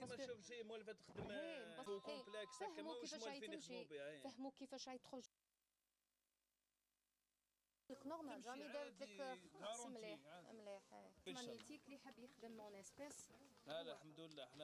كيما تشوف شي مولفه تخدم كومبلكس هكا ماهوش مولفين يخدموا بها. فهموا كيفاش غيدخل نورمال جامي دارت لك خلاص مليح مليح. مانيتيك اللي حاب يخدم مون اسبيس. لا الحمد لله حنا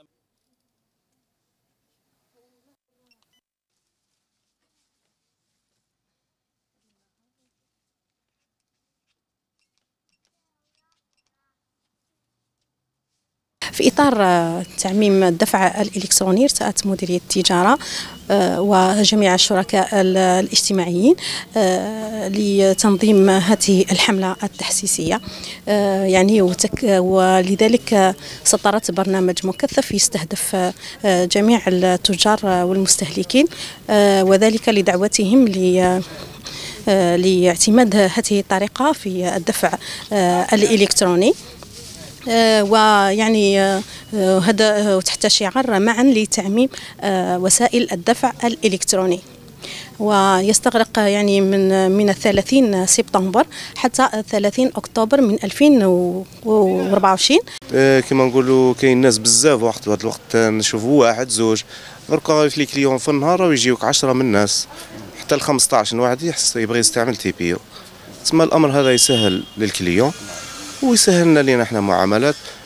في إطار تعميم الدفع الإلكتروني ارتأت مديرية التجارة وجميع الشركاء الاجتماعيين لتنظيم هذه الحملة التحسيسية، يعني ولذلك سطرت برنامج مكثف يستهدف جميع التجار والمستهلكين، وذلك لدعوتهم لاعتماد هذه الطريقة في الدفع الإلكتروني، ويعني هذا تحت شعار معا لتعميم وسائل الدفع الإلكتروني، ويستغرق يعني من 30 سبتمبر حتى 30 أكتوبر من 2024. كما نقولوا كاين ناس بزاف وقت هذا الوقت نشوفوا واحد زوج، دركا في لي كليون في النهار ويجيوك 10 من الناس حتى ل 15 واحد يبغي يستعمل تي بي او. تسمى الامر هذا يسهل للكليون ويسهلنا لنا احنا معاملات.